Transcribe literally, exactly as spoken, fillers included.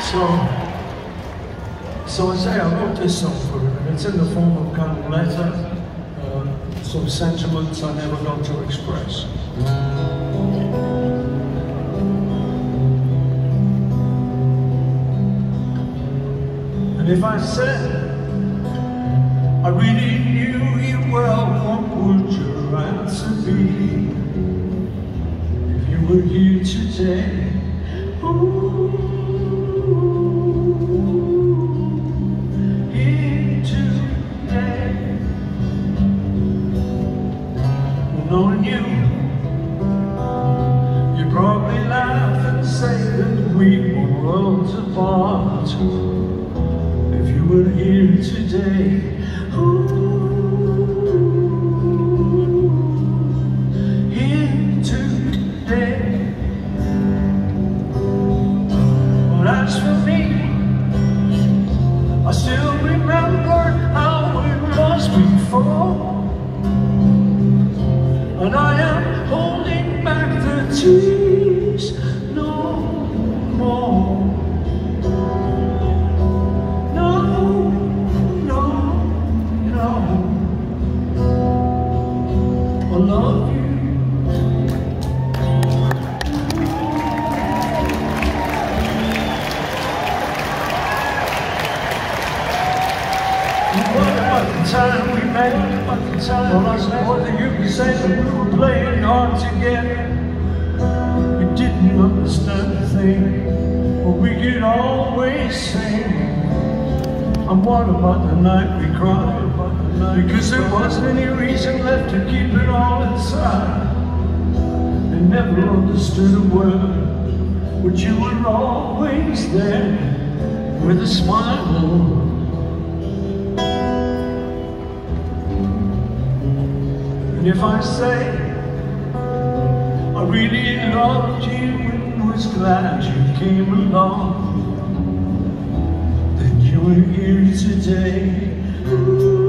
So, so I say I wrote this song for him, and it's in the form of kind of a letter, uh, some sentiments I never got to express. And if I said I really knew you well, what would your answer be? If you were here today, ooh, here today. Well, knowing you, you'd probably laugh and say that we were worlds apart. If you were here today, ooh, here today. Well, as for me, I still remember how it was before, and I am holding back the tears no more. I love you. What about the time we met? What about the time? Well, I said, what did you say that we were playing hard together? You didn't understand a thing, but we could always sing. And what about the night we cried? Because there wasn't any reason left to keep it all inside. They never understood a word, but you were always there with a smile. And if I say I really loved you and was glad you came along, then you were here today. Ooh.